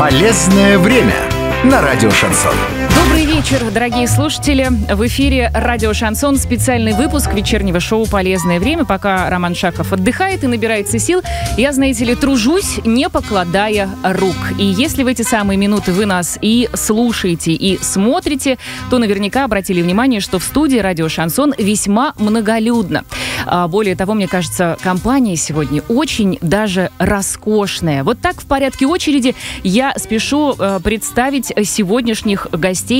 Полезное время на радио Шансон. Добрый вечер, дорогие слушатели. В эфире радио Шансон, специальный выпуск вечернего шоу «Полезное время». Пока Роман Шаков отдыхает и набирается сил, я, знаете ли, тружусь, не покладая рук. И если в эти самые минуты вы нас и слушаете, и смотрите, то наверняка обратили внимание, что в студии радио Шансон весьма многолюдно. Более того, мне кажется, компания сегодня очень даже роскошная. Вот так в порядке очереди я спешу представить сегодняшних гостей.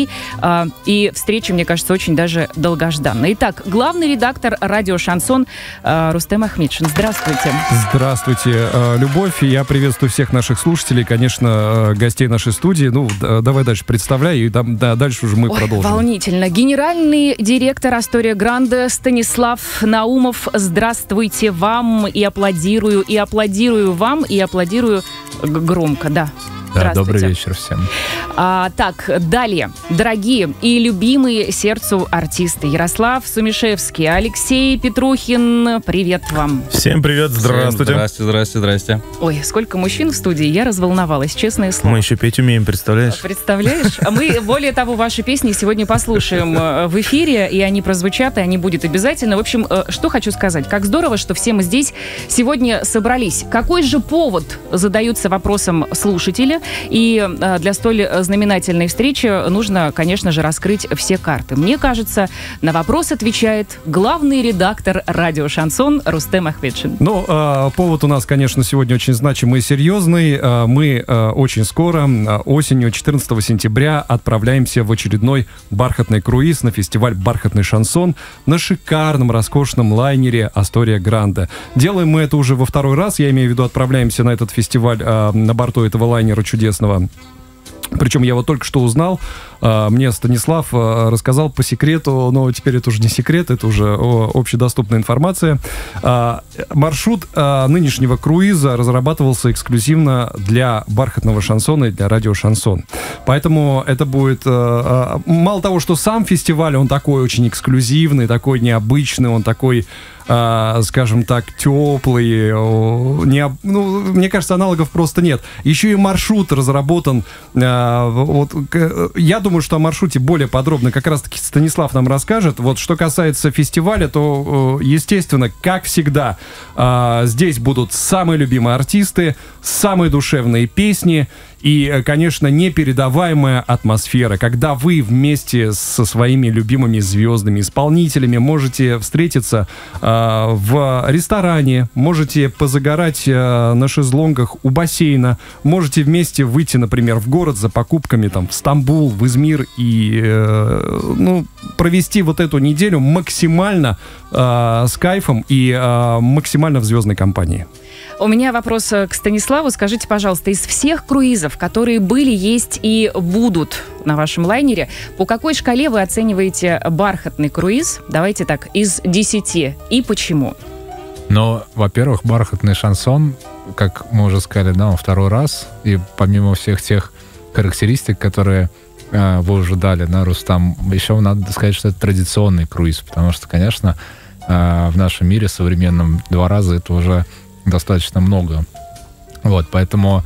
И встреча, мне кажется, очень даже долгожданная. Итак, главный редактор радио Шансон Рустем Ахмедшин. Здравствуйте. Здравствуйте, Любовь. Я приветствую всех наших слушателей, конечно, гостей нашей студии. Ну, давай дальше представляй, и дальше уже мы продолжим. Волнительно. Генеральный директор Астория Гранде Станислав Наумов. Здравствуйте вам. И аплодирую вам, и аплодирую громко, да. Да, добрый вечер всем. Так, далее. Дорогие и любимые сердцу артисты. Ярослав Сумишевский, Алексей Петрухин. Привет вам. Всем привет, здравствуйте. Здрасте. Ой, сколько мужчин в студии, я разволновалась, честное слово. Мы еще петь умеем, представляешь? Представляешь? Мы, более того, ваши песни сегодня послушаем в эфире, и они прозвучат, и они будут обязательно. В общем, что хочу сказать. Как здорово, что все мы здесь сегодня собрались. Какой же повод задаются вопросом слушателя? И для столь знаменательной встречи нужно, конечно же, раскрыть все карты. Мне кажется, на вопрос отвечает главный редактор радио Шансон Рустем Ахмедшин. Ну, повод у нас, конечно, сегодня очень значимый и серьезный. Мы очень скоро, осенью, 14 сентября, отправляемся в очередной бархатный круиз на фестиваль «Бархатный шансон» на шикарном, роскошном лайнере «Астория Гранде». Делаем мы это уже во второй раз, я имею в виду, отправляемся на этот фестиваль на борту этого лайнера чудесного. Причем я вот только что узнал, мне Станислав рассказал по секрету, но теперь это уже не секрет, это уже общедоступная информация. Маршрут нынешнего круиза разрабатывался эксклюзивно для бархатного шансона и для радио Шансон. Поэтому это будет... Мало того, что сам фестиваль, он такой очень эксклюзивный, такой необычный, он такой... скажем так, теплый. Мне кажется, аналогов просто нет. Еще и маршрут разработан. Я думаю, что о маршруте более подробно как раз-таки Станислав нам расскажет. Вот что касается фестиваля, то, естественно, как всегда, здесь будут самые любимые артисты, самые душевные песни и, конечно, непередаваемая атмосфера, когда вы вместе со своими любимыми звездными исполнителями можете встретиться в ресторане, можете позагорать на шезлонгах у бассейна, можете вместе выйти, например, в город за покупками, там, в Стамбул, в Измир и провести вот эту неделю максимально с кайфом и максимально в звездной компании. У меня вопрос к Станиславу. Скажите, пожалуйста, из всех круизов, которые были, есть и будут на вашем лайнере, по какой шкале вы оцениваете бархатный круиз? Давайте так, из 10. И почему? Ну, во-первых, бархатный шансон, как мы уже сказали, да, второй раз. И помимо всех тех характеристик, которые вы уже дали, да, Рустам, еще надо сказать, что это традиционный круиз. Потому что, конечно, в нашем мире современном 2 раза это уже достаточно много. Вот, поэтому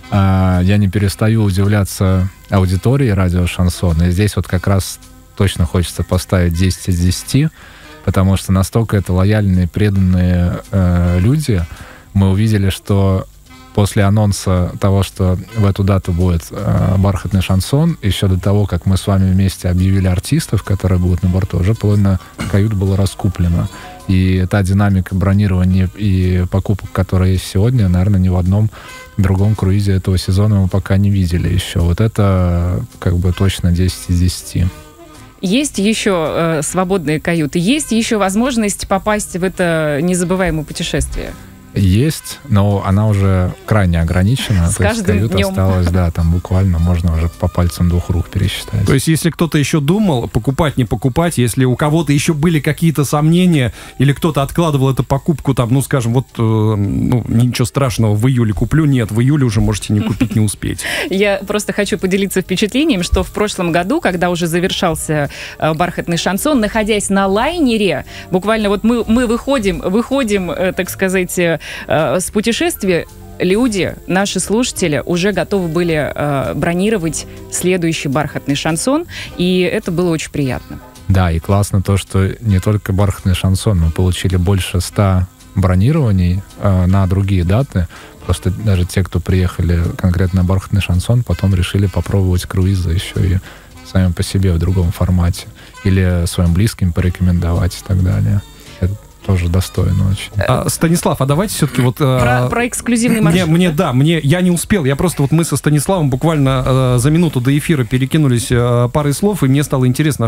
я не перестаю удивляться аудитории радио Шансон. И здесь вот как раз точно хочется поставить 10 из 10, потому что настолько это лояльные, преданные люди. Мы увидели, что после анонса того, что в эту дату будет бархатный шансон, еще до того, как мы с вами вместе объявили артистов, которые будут на борту, уже половина кают было раскуплено. И та динамика бронирования и покупок, которая есть сегодня, наверное, ни в одном другом круизе этого сезона мы пока не видели еще. Вот это как бы точно 10 из 10. Есть еще свободные каюты? Есть еще возможность попасть в это незабываемое путешествие? Есть, но она уже крайне ограничена. С каждым днем. Осталось, да, там буквально можно уже по пальцам 2 рук пересчитать. То есть, если кто-то еще думал, покупать, не покупать, если у кого-то еще были какие-то сомнения, или кто-то откладывал эту покупку, там, ну, скажем, вот, ничего страшного, в июле куплю, нет, в июле уже можете не купить, не успеть. Я просто хочу поделиться впечатлением, что в прошлом году, когда уже завершался бархатный шансон, находясь на лайнере, буквально вот мы выходим, так сказать, с путешествия, люди, наши слушатели, уже готовы были бронировать следующий бархатный шансон, и это было очень приятно. Да, и классно то, что не только бархатный шансон, мы получили больше 100 бронирований на другие даты. Просто даже те, кто приехали конкретно на бархатный шансон, потом решили попробовать круизы еще и сами по себе в другом формате. Или своим близким порекомендовать и так далее. Это тоже достойно очень. Станислав, а давайте все-таки вот... Про эксклюзивный маршрут. Я не успел. Я просто мы со Станиславом буквально за минуту до эфира перекинулись парой слов, и мне стало интересно,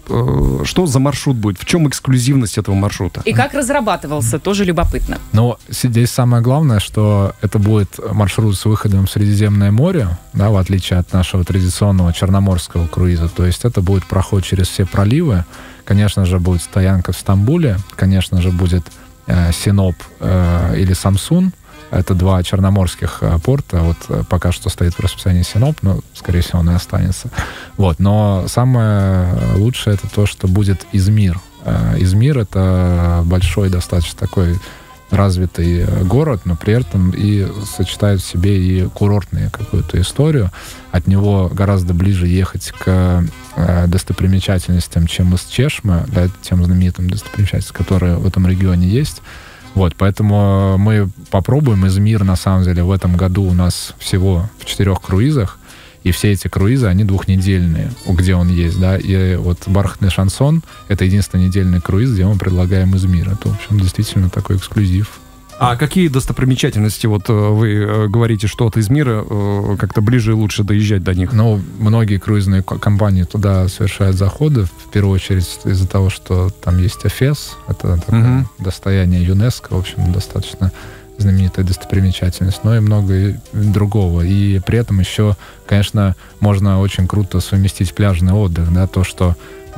что за маршрут будет, в чем эксклюзивность этого маршрута? И как разрабатывался, тоже любопытно. Но здесь самое главное, что это будет маршрут с выходом в Средиземное море, да, в отличие от нашего традиционного черноморского круиза. То есть это будет проход через все проливы. Конечно же, будет стоянка в Стамбуле, конечно же, будет Синоп или Самсун. Это 2 черноморских порта. Вот пока что стоит в расписании Синоп, но, скорее всего, он и останется. Вот. Но самое лучшее это то, что будет Измир. Измир — это большой, достаточно такой развитый город, но при этом и сочетает в себе и курортную какую-то историю. От него гораздо ближе ехать к достопримечательностям, чем из Чешмы, да, тем знаменитым достопримечательностям, которые в этом регионе есть. Вот, поэтому мы попробуем. Измир, на самом деле, в этом году у нас всего в 4 круизах, и все эти круизы, они 2-недельные, где он есть, да, и вот бархатный шансон — это единственный недельный круиз, где мы предлагаем Измир. Это, в общем, действительно такой эксклюзив. А какие достопримечательности, вот вы говорите, что от Измира как-то ближе и лучше доезжать до них? Ну, многие круизные компании туда совершают заходы, в первую очередь из-за того, что там есть Эфес, это такое достояние ЮНЕСКО, в общем, достаточно знаменитая достопримечательность, но и много другого. И при этом еще, конечно, можно очень круто совместить пляжный отдых, да, то, что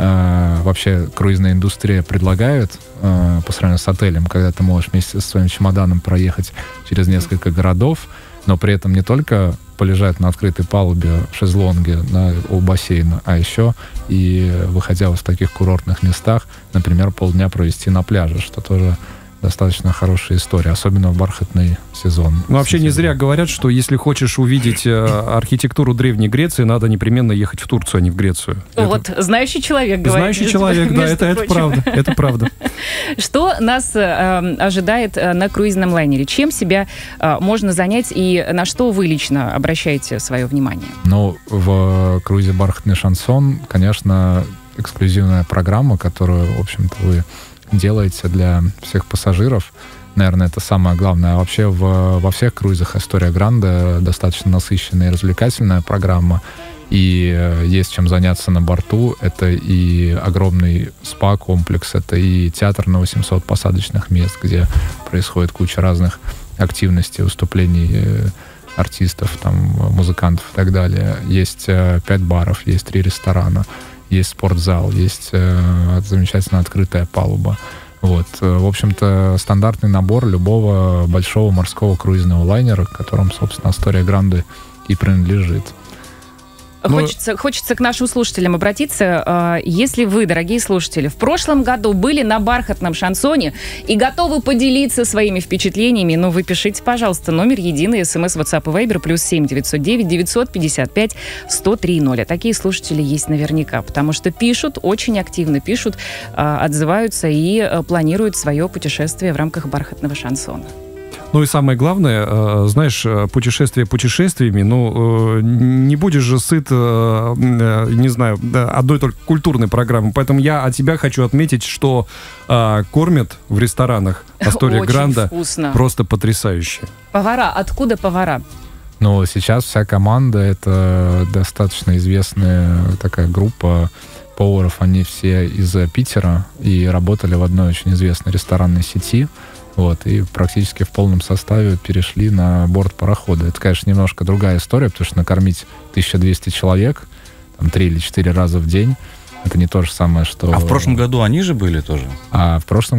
вообще круизная индустрия предлагает по сравнению с отелем, когда ты можешь вместе со своим чемоданом проехать через несколько городов, но при этом не только полежать на открытой палубе в шезлонге у бассейна, а еще и, выходя в таких курортных местах, например, полдня провести на пляже, что тоже достаточно хорошая история, особенно в бархатный сезон. Ну, вообще не зря говорят, что если хочешь увидеть архитектуру Древней Греции, надо непременно ехать в Турцию, а не в Грецию. Вот, знающий человек говорит. Знающий человек, да, это правда, это правда. Что нас ожидает на круизном лайнере? Чем себя можно занять и на что вы лично обращаете свое внимание? Ну, в круизе «Бархатный шансон», конечно, эксклюзивная программа, которую, в общем-то, вы делаете для всех пассажиров. Наверное, это самое главное. А вообще во всех круизах «Астория Гранде» достаточно насыщенная и развлекательная программа. И есть чем заняться на борту. Это и огромный спа-комплекс, это и театр на 800 посадочных мест, где происходит куча разных активностей, выступлений артистов, там, музыкантов и так далее. Есть 5 баров, есть 3 ресторана, есть спортзал, есть замечательно открытая палуба. Вот. В общем-то, стандартный набор любого большого морского круизного лайнера, которым, собственно, «Астория Гранде» и принадлежит. Хочется к нашим слушателям обратиться. Если вы, дорогие слушатели, в прошлом году были на бархатном шансоне и готовы поделиться своими впечатлениями, ну, вы пишите, пожалуйста, номер единый, смс, WhatsApp и Viber, +7 909 955 1030. А такие слушатели есть наверняка, потому что пишут, очень активно пишут, отзываются и планируют свое путешествие в рамках бархатного шансона. Ну и самое главное, знаешь, путешествие путешествиями, ну, не будешь же сыт, не знаю, одной только культурной программы. Поэтому я от тебя хочу отметить, что кормят в ресторанах «Астория Гранде» просто потрясающе. Повара, откуда повара? Ну, сейчас вся команда, это достаточно известная такая группа поваров, они все из Питера и работали в одной очень известной ресторанной сети. Вот, и практически в полном составе перешли на борт парохода. Это, конечно, немножко другая история, потому что накормить 1200 человек там, 3 или 4 раза в день, это не то же самое, что... А в прошлом году они же были тоже? А в прошлом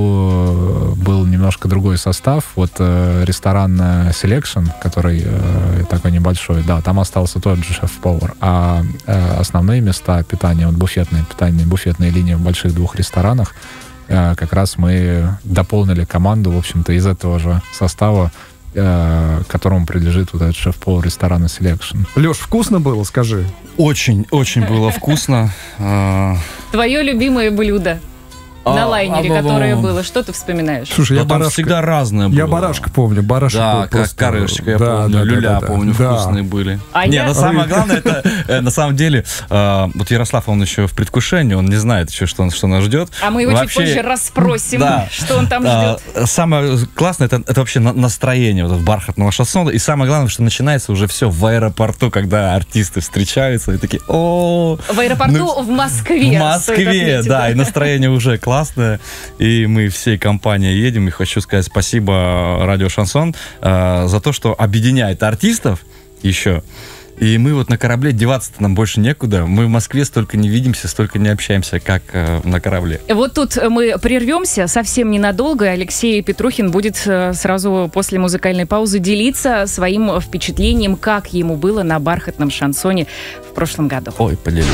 году был немножко другой состав. Вот ресторан Selection, который такой небольшой, да, там остался тот же шеф-повар. А основные места питания, вот буфетное питание, буфетные линии в больших 2 ресторанах, как раз мы дополнили команду, в общем-то, из этого же состава которому принадлежит вот этот шеф-повар ресторана Selection. Леш, вкусно было, скажи? Очень было вкусно. Твое любимое блюдо на лайнере, которое было. Что ты вспоминаешь? Слушай, я там барашка... всегда разное было. Я барашка помню. Барашек Да, был как просто... корешечка, я помню, люля, помню, Да. вкусные были. А Не, я- но самое главное, это на самом деле, вот Ярослав, он еще в предвкушении, он не знает еще, что нас ждет. А мы его Вообще, чуть позже расспросим, да. что он там ждет. Самое классное, это вообще настроение вот, бархатного шансона. И самое главное, что начинается уже все в аэропорту, когда артисты встречаются и такие, о, В аэропорту в Москве. в стоит Москве, отметить, да, и настроение уже классное. И мы всей компанией едем. И хочу сказать спасибо Радио Шансон за то, что объединяет артистов еще. И мы вот на корабле, деваться-то нам больше некуда. Мы в Москве столько не видимся, столько не общаемся, как на корабле. Вот тут мы прервемся совсем ненадолго. Алексей Петрухин будет сразу после музыкальной паузы делиться своим впечатлением, как ему было на бархатном шансоне в прошлом году. Ой, поделюсь.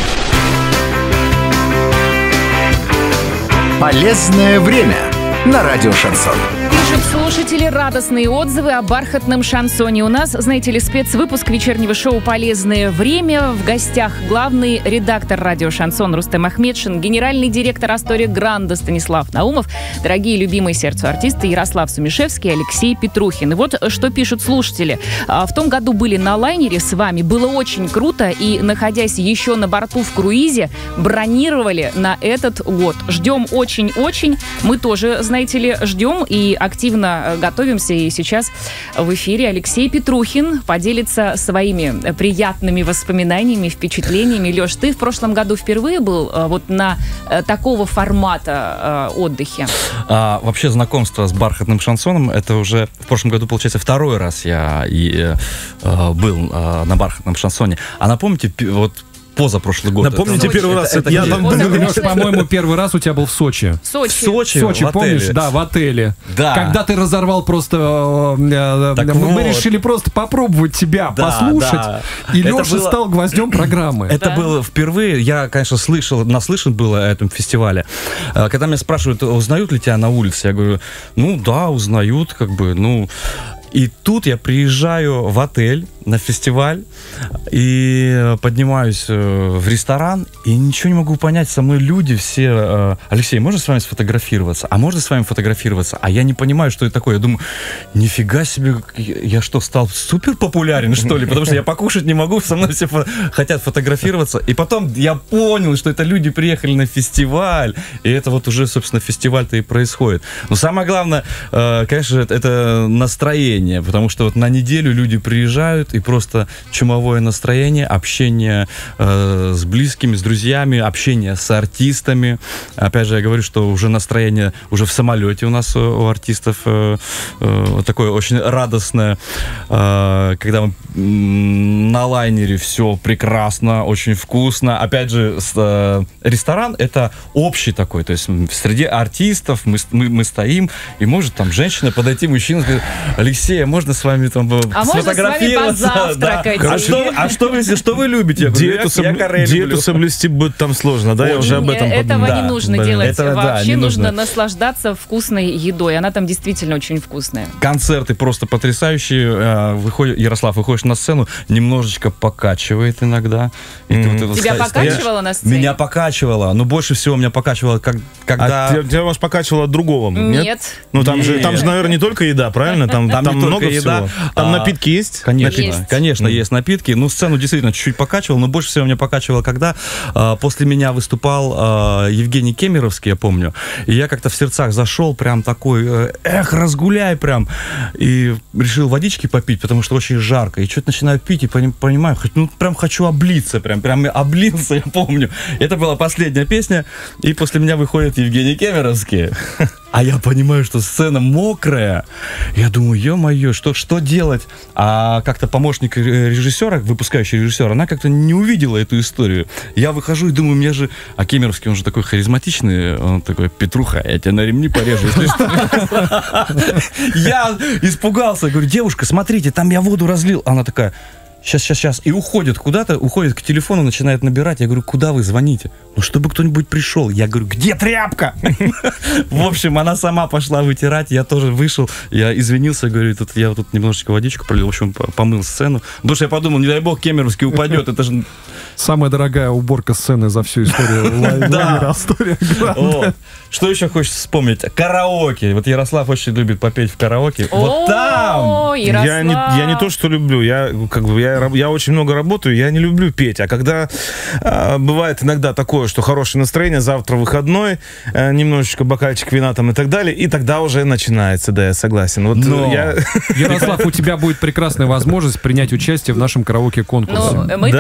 Полезное время на радио Шансон. Пишут слушатели радостные отзывы о бархатном шансоне. У нас, знаете ли, спецвыпуск вечернего шоу «Полезное время». В гостях главный редактор радио «Шансон» Рустем Ахмедшин, генеральный директор Астория Гранда Станислав Наумов, дорогие любимые сердцу артисты Ярослав Сумишевский и Алексей Петрухин. И вот что пишут слушатели. В том году были на лайнере с вами. Было очень круто. И, находясь еще на борту в круизе, бронировали на этот год. Ждем очень-очень. Мы тоже, знаете ли, ждем и активно готовимся. И сейчас в эфире Алексей Петрухин поделится своими приятными воспоминаниями, впечатлениями. Леш, ты в прошлом году впервые был вот на такого формата отдыхе? Вообще знакомство с бархатным шансоном, это уже в прошлом году, получается, второй раз я был на бархатном шансоне. А напомните, вот позапрошлый год. Напомните Сочи. первый раз. Это Я где? там Вот был. это- По-моему, первый раз у тебя был в Сочи. Сочи. В Сочи, Сочи, в помнишь? отеле. Да, в отеле. Да. Когда ты разорвал просто... Так мы вот. решили просто попробовать тебя Да, послушать. да. И Это Леша было- стал гвоздем программы. Это Да. было впервые, я, конечно, наслышан был о этом фестивале. Когда меня спрашивают, узнают ли тебя на улице, я говорю, ну да, узнают, как бы, ну... И тут я приезжаю в отель на фестиваль и поднимаюсь в ресторан, и ничего не могу понять, со мной люди все... Алексей, можно с вами сфотографироваться? А можно с вами фотографироваться? А я не понимаю, что это такое. Я думаю, нифига себе, я что, стал супер популярен, что ли? Потому что я покушать не могу, со мной все хотят фотографироваться. И потом я понял, что это люди приехали на фестиваль, и это вот уже, собственно, фестиваль-то и происходит. Но самое главное, конечно, это настроение, потому что вот на неделю люди приезжают, и просто чумовое настроение, общение с близкими, с друзьями, общение с артистами. Опять же, я говорю, что уже настроение уже в самолете у нас у артистов такое очень радостное. Когда мы на лайнере, все прекрасно, очень вкусно. Опять же, ресторан это общий такой, то есть среди артистов мы стоим, и может там женщина подойти, мужчина сказать, Алексей, можно с вами там А можно с вами сфотографироваться? позавтракать? Да. Что вы любите? Я говорю, я каре люблю. Диету соблюсти будет там сложно, да? Я уже об этом Этого подумал. не нужно Да, делать. этого, да, Вообще не нужно нужно. наслаждаться вкусной едой. Она там действительно очень вкусная. Концерты просто потрясающие. Ярослав, выходишь на сцену, немножечко покачивает иногда. И ты вот Тебя стоишь. покачивало на сцене? Меня покачивало, но больше всего меня покачивало, когда... А тебя, может, покачивало от другого? Нет. Ну, там же, Нет. наверное, не только еда, правильно? Там не только много еда, всего. Там а, напитки есть? Конечно, Есть. конечно, есть напитки. Ну, сцену действительно чуть-чуть покачивал, но больше всего меня покачивало, когда после меня выступал Евгений Кемеровский, я помню. И я как-то в сердцах зашел, прям такой, разгуляй прям. И решил водички попить, потому что очень жарко. И что-то начинаю пить, и понимаю, ну, прям хочу облиться, прям облился, я помню. Это была последняя песня, и после меня выходит Евгений Кемеровский. А я понимаю, что сцена мокрая. Я думаю, ё-моё, что делать? А как-то помощник режиссера, выпускающий режиссер, она как-то не увидела эту историю. Я выхожу и думаю, мне же... А Кемеровский, он же такой харизматичный, он такой, Петруха, я тебя на ремни порежу, если что. Я испугался, говорю, девушка, смотрите, там я воду разлил. Она такая... сейчас. И уходит куда-то, уходит к телефону, начинает набирать. Я говорю, куда вы звоните? Ну, чтобы кто-нибудь пришел. Я говорю, где тряпка? В общем, она сама пошла вытирать, я тоже вышел, я извинился, говорю, я тут немножечко водичку пролил, в общем, помыл сцену. Потому что я подумал, не дай бог, Кемеровский упадет, это же... Самая дорогая уборка сцены за всю историю лайнера Астория Гранд. Что еще хочешь вспомнить? Караоке. Вот Ярослав очень любит попеть в караоке. Вот там! Я не то, что люблю. Я очень много работаю, я не люблю петь. А когда бывает иногда такое, что хорошее настроение, завтра выходной, немножечко бокальчик вина там и так далее, и тогда уже начинается, да, я согласен. Вот Ярослав, у тебя будет прекрасная возможность принять участие в нашем караоке-конкурсе.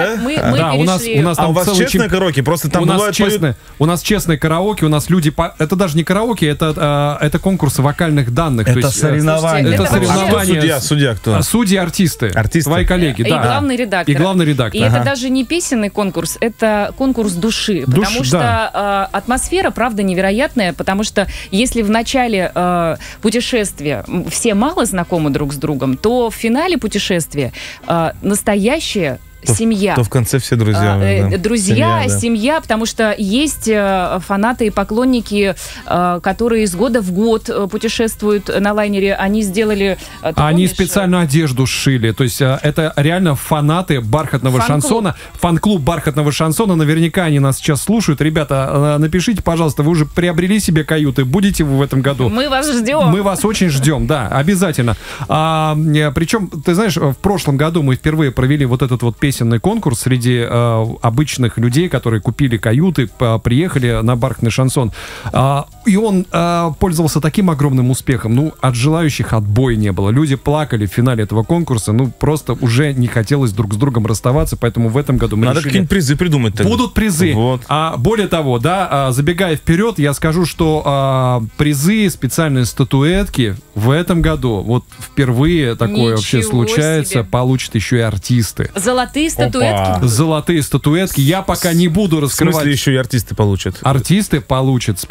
У вас честное караоке? Просто там бывает... У нас честное караоке, у нас люди... Это даже не караоке, это конкурс вокальных данных. Это соревнование. Это соревнование. Судья кто? Судьи артисты. Твои коллеги, да. И главный редактор. И это даже не песенный конкурс, это конкурс души. Потому что атмосфера, правда, невероятная, потому что если в начале путешествия все мало знакомы друг с другом, то в финале путешествия настоящая семья. То в конце все друзья. Друзья, семья, потому что есть фанаты и поклонники, которые из года в год путешествуют на лайнере. Они сделали... Они специальную одежду сшили. То есть это реально фанаты бархатного шансона. Фан-клуб бархатного шансона. Наверняка они нас сейчас слушают. Ребята, напишите, пожалуйста, вы уже приобрели себе каюты? Будете вы в этом году? Мы вас ждем. Мы вас очень ждем, да, обязательно. Причем, ты знаешь, в прошлом году мы впервые провели вот этот вот песенный конкурс среди обычных людей, которые купили каюты, приехали на бархатный шансон. И он пользовался таким огромным успехом. Ну, от желающих отбоя не было. Люди плакали в финале этого конкурса. Ну, просто уже не хотелось друг с другом расставаться, поэтому в этом году мы Надо решили... какие-нибудь призы придумать. Тогда. Будут призы. Вот. Более того, да, забегая вперед, я скажу, что призы, специальные статуэтки в этом году, вот впервые такое вообще случается, получат еще и артисты. Золотые статуэтки? Золотые статуэтки. Я пока не буду раскрывать. В смысле, еще и артисты получат? Артисты получат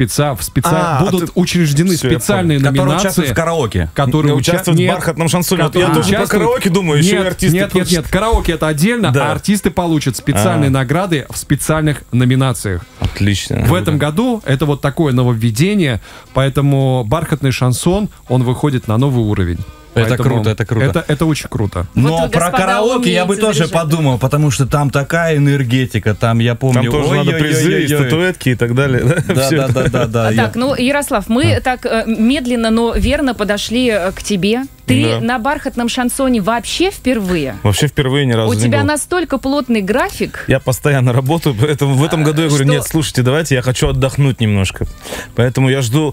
будут учреждены специальные номинации. Которые участвуют в караоке. Которые участвуют в бархатном шансоне. Я тоже про караоке думаю, еще и артисты. Нет, караоке это отдельно, а артисты получат специальные награды в специальных номинациях. Отлично. В этом году это вот такое нововведение, поэтому бархатный шансон, он выходит на новый уровень. Это круто, это круто. Это очень круто. Но вот про караоке я бы тоже подумал, потому что там такая энергетика, там, я помню... Там тоже надо призы, и статуэтки и так далее. Да. Так, ну, Ярослав, мы так медленно, но верно подошли к тебе. Ты на бархатном шансоне вообще впервые? Вообще впервые ни разу не был. У тебя настолько плотный график. Я постоянно работаю, поэтому в этом году я говорю, нет, слушайте, давайте, я хочу отдохнуть немножко. Поэтому я жду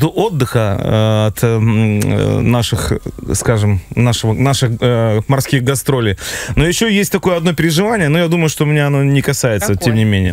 отдыха от наших, скажем, наших морских гастролей. Но еще есть такое одно переживание, но я думаю, что меня оно не касается, тем не менее.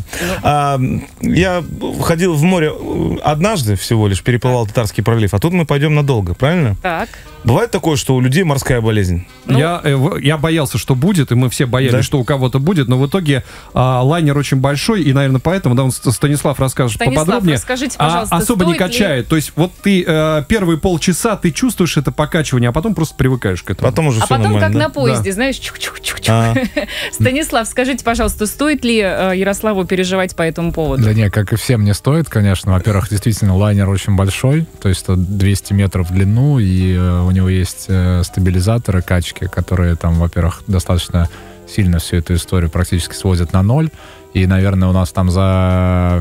Я ходил в море однажды всего лишь, переплывал Татарский пролив, а тут мы пойдем надолго, правильно? Так. Бывает такое, что у людей морская болезнь? Я боялся, что будет, и мы все боялись, что у кого-то будет, но в итоге лайнер очень большой, и, наверное, поэтому, да, Станислав расскажет поподробнее. Расскажите, пожалуйста, особо не качает. То есть вот ты первые полчаса ты чувствуешь это покачивание, а потом просто привыкаешь к этому. Потом уже все нормально. Как на поезде, знаешь, чух-чух-чух-чух. Станислав, скажите, пожалуйста, стоит ли Ярославу переживать по этому поводу? Да нет, как и всем не стоит, конечно. Во-первых, действительно, лайнер очень большой, то есть 200 метров в длину, и у него есть стабилизаторы, качки, которые там, во-первых, достаточно сильно всю эту историю практически сводят на ноль. И, наверное, у нас там за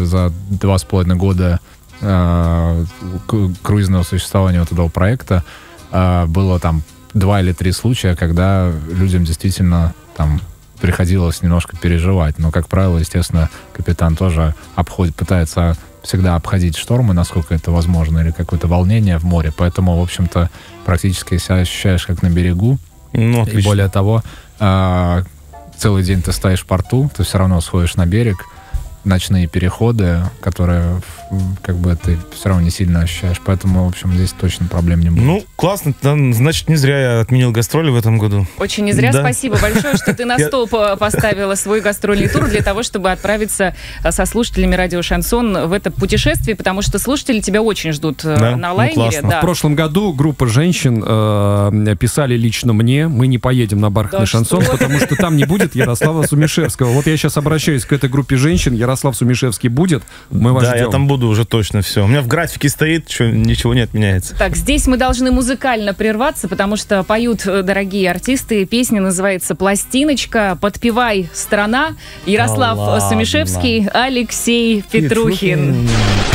2,5 года круизного существования вот этого проекта было там 2 или 3 случая, когда людям действительно там приходилось немножко переживать. Но, как правило, естественно, капитан тоже пытается всегда обходить штормы, насколько это возможно, или какое-то волнение в море. Поэтому, в общем-то, практически себя ощущаешь как на берегу. Ну, отлично. И более того, целый день ты стоишь в порту, ты все равно сходишь на берег. Ночные переходы, которые как бы ты все равно не сильно ощущаешь. Поэтому, в общем, здесь точно проблем не будет. Ну, классно. Значит, не зря я отменил гастроли в этом году. Очень не зря. Да. Спасибо большое, что ты на стол поставила свой гастрольный тур для того, чтобы отправиться со слушателями радио «Шансон» в это путешествие, потому что слушатели тебя очень ждут на лайнере. классно. Да. В прошлом году группа женщин писали лично мне: мы не поедем на бархатный шансон, потому что там не будет Ярослава Сумишевского. Вот я сейчас обращаюсь к этой группе женщин. Ярослав Сумишевский будет. Мы вас Да, ждем. я там буду уже точно, все. У меня в графике стоит, ничего не отменяется. Так, здесь мы должны музыкально прерваться, потому что поют дорогие артисты. Песня называется «Пластиночка». Подпевай, страна. Ярослав ладно. Сумишевский, Алексей Петрухин.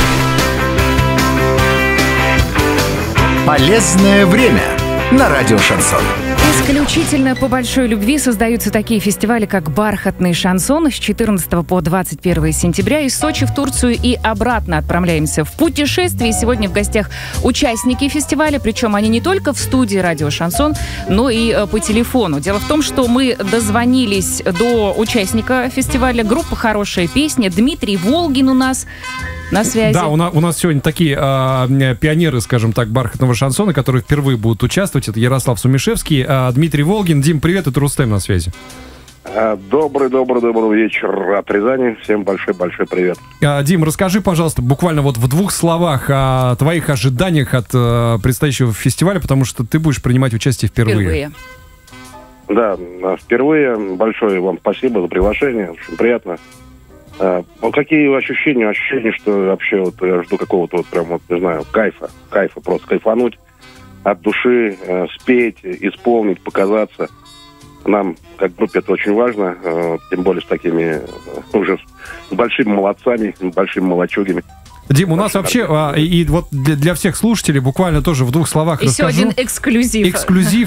Полезное время на радио «Шансон». Исключительно по большой любви создаются такие фестивали, как «Бархатный шансон» с 14 по 21 сентября. Из Сочи в Турцию и обратно отправляемся в путешествие. Сегодня в гостях участники фестиваля, причем они не только в студии радио «Шансон», но и по телефону. Дело в том, что мы дозвонились до участника фестиваля, группа «Хорошая песня». Дмитрий Волгин у нас на связи. Да, у нас сегодня такие пионеры, скажем так, бархатного шансона, которые впервые будут участвовать. Это Ярослав Сумишевский, Дмитрий Волгин. Дим, привет, это Рустем на связи. Добрый вечер от Рязани. Всем большой привет. Дим, расскажи, пожалуйста, буквально вот в 2 словах о твоих ожиданиях от предстоящего фестиваля, потому что ты будешь принимать участие впервые. Да, впервые. Большое вам спасибо за приглашение. Очень приятно. Вот какие ощущения? Ощущение, что вообще вот я жду какого-то вот прям вот, не знаю, кайфа, просто кайфануть от души, спеть, исполнить, показаться. Нам, как группе, это очень важно, тем более с такими уже с большими молодцами, большими молодчугами. Дим, у нас вообще, и вот для всех слушателей буквально тоже в 2 словах Еще расскажу. один эксклюзив. Эксклюзив.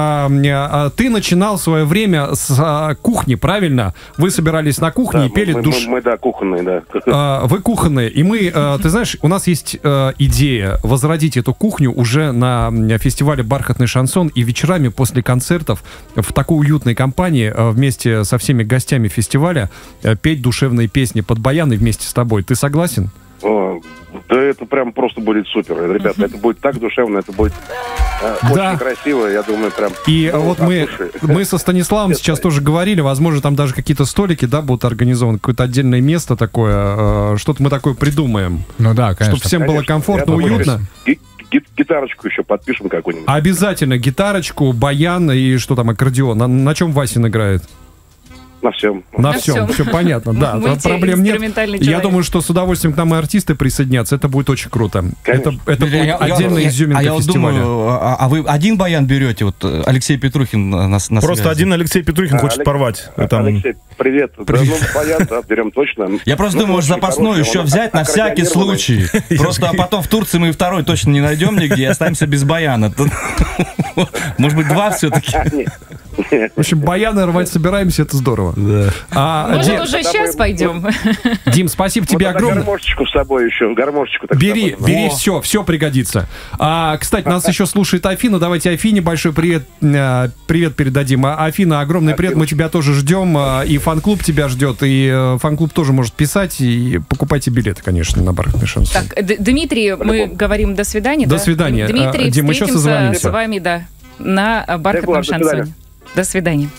Ты начинал свое время с кухни, правильно? Вы собирались на кухне и пели Мы, да, кухонные, да. Вы кухонные. И мы, ты знаешь, у нас есть идея возродить эту кухню уже на фестивале «Бархатный шансон», и вечерами после концертов в такой уютной компании вместе со всеми гостями фестиваля петь душевные песни под баян и вместе с тобой. Ты согласен? Да это прям просто будет супер, ребята. Это будет так душевно, это будет очень красиво, я думаю, прям. И вот мы со Станиславом сейчас тоже говорили, возможно, там даже какие-то столики, да, будут организованы, какое-то отдельное место такое, что-то мы такое придумаем. Ну да, конечно. Чтобы всем было комфортно, уютно. Гитарочку еще подпишем какую-нибудь. Обязательно гитарочку, баян и что там, аккордеон. На чем Васин играет? На всем. На всем, все понятно, да, проблем нет. Я думаю, что с удовольствием к нам и артисты присоединятся, это будет очень круто. Это будет отдельная изюминка фестиваля. А вы один баян берете, вот Алексей Петрухин на связи? Просто один Алексей Петрухин хочет порвать. Алексей, привет. Баян, да, берем точно. Я просто думаю, может, запасной еще взять на всякий случай. Просто потом в Турции мы второй точно не найдем нигде и останемся без баяна. Может быть, 2 все-таки? В общем, баяны рвать собираемся, это здорово. Да. Может, уже сейчас пойдем? Дим, спасибо тебе огромное. Гармошечку с собой еще, гармошечку. Бери, все пригодится. Кстати, нас еще слушает Афина. Давайте Афине большой привет передадим. Афина, огромный привет, мы тебя тоже ждем. И фан-клуб тебя ждет, и фан-клуб тоже может писать. И покупайте билеты, конечно, на «Бархатный шансон». Так, Дмитрий, мы говорим до свидания. До свидания. Дмитрий, Дим, мы еще созвонимся с вами, да, на «Бархатном шансоне». До свидания.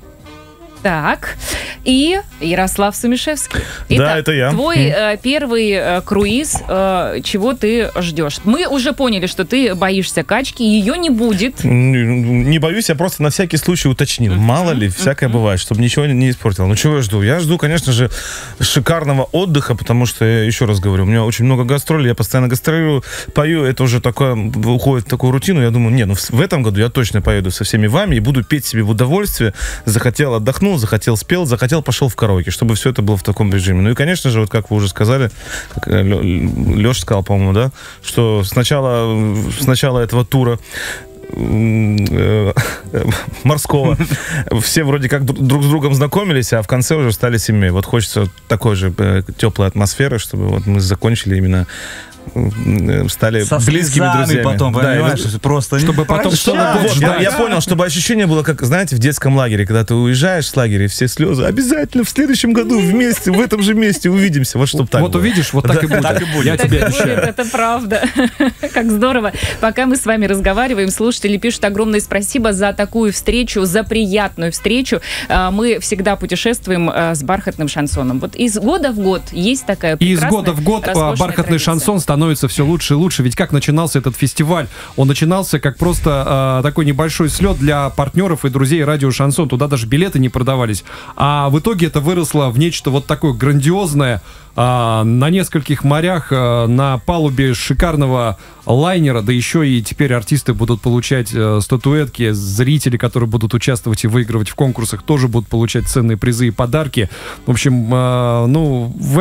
Так, и Ярослав Сумишевский. Да, это я. Твой первый круиз, чего ты ждешь? Мы уже поняли, что ты боишься качки, ее не будет. Не боюсь, я просто на всякий случай уточнил. Мало ли, всякое бывает, чтобы ничего не испортил. Ну, чего я жду? Я жду, конечно же, шикарного отдыха, потому что, еще раз говорю, у меня очень много гастролей, я постоянно гастролирую, пою, это уже такое, уходит в такую рутину. Я думаю, в этом году я точно поеду со всеми вами и буду петь себе в удовольствие. Захотел, отдохнул, захотел, спел, захотел, пошел в караоке, чтобы все это было в таком режиме. Ну и, конечно же, вот как вы уже сказали, как Леша сказал, по-моему, да, что с начала этого тура морского. Все вроде как друг с другом знакомились, а в конце уже стали семьей. Вот хочется такой же теплой атмосферы, чтобы вот мы закончили именно, стали со близкими друзьями. Потом, понимаешь, да, просто чтобы потом я понял, чтобы ощущение было, как, знаете, в детском лагере, когда ты уезжаешь с лагеря, все слезы, обязательно в следующем году вместе, в этом же месте увидимся. Вот чтобы так вот было. увидишь, вот так и будет. Я Так тебе и будет, обещаю. это правда. Как здорово. Пока мы с вами разговариваем, слушатели пишут огромное спасибо за такую встречу, за приятную встречу. Мы всегда путешествуем с бархатным шансоном. Вот из года в год есть такая И из прекрасная, года в год роскошная бархатный традиция. шансон становится все лучше и лучше. Ведь как начинался этот фестиваль? Он начинался как просто такой небольшой слет для партнеров и друзей радио Шансон. Туда даже билеты не продавались. А в итоге это выросло в нечто вот такое грандиозное. На нескольких морях, на палубе шикарного лайнера, да еще и теперь артисты будут получать статуэтки, зрители, которые будут участвовать и выигрывать в конкурсах, тоже будут получать ценные призы и подарки. В общем, в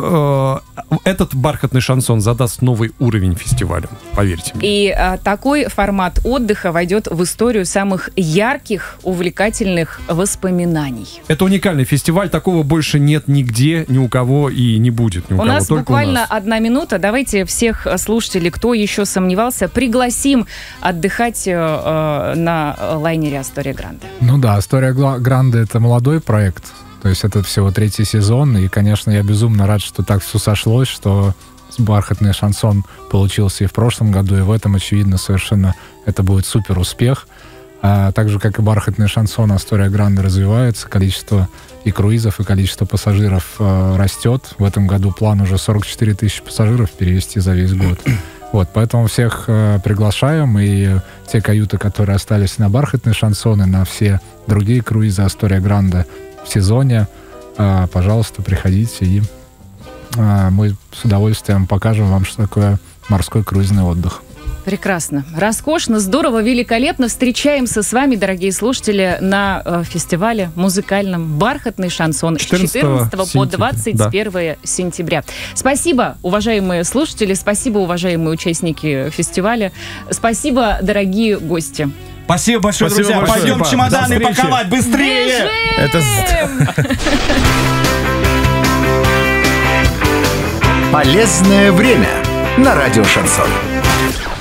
этот бархатный шансон задаст новый уровень фестиваля, поверьте мне. И такой формат отдыха войдет в историю самых ярких, увлекательных воспоминаний. Это уникальный фестиваль, такого больше нет нигде, ни у кого и не будет. Ни у У кого, нас только буквально у нас. 1 минута. Давайте всех слушателей, кто еще сомневался, пригласим отдыхать на лайнере Астория Гранде. Ну да, Астория Гранде — это молодой проект. То есть это всего 3-й сезон. И, конечно, я безумно рад, что так все сошлось, что бархатный шансон получился и в прошлом году, и в этом, очевидно, совершенно это будет супер успех. Так же, как и бархатный шансон, Астория Гранде развивается, количество и круизов, и количество пассажиров растет. В этом году план уже 44 тысячи пассажиров перевести за весь год. Вот, поэтому всех приглашаем, и те каюты, которые остались на бархатный шансон, и на все другие круизы Астория Гранде в сезоне, пожалуйста, приходите, и мы с удовольствием покажем вам, что такое морской круизный отдых. Прекрасно. Роскошно, здорово, великолепно. Встречаемся с вами, дорогие слушатели, на фестивале музыкальном «Бархатный шансон» с 14 по 21 сентября. Спасибо, уважаемые слушатели, спасибо, уважаемые участники фестиваля, спасибо, дорогие гости. Спасибо большое, Спасибо друзья. большое. Пойдем чемоданы паковать быстрее. Полезное время на радио Шансон.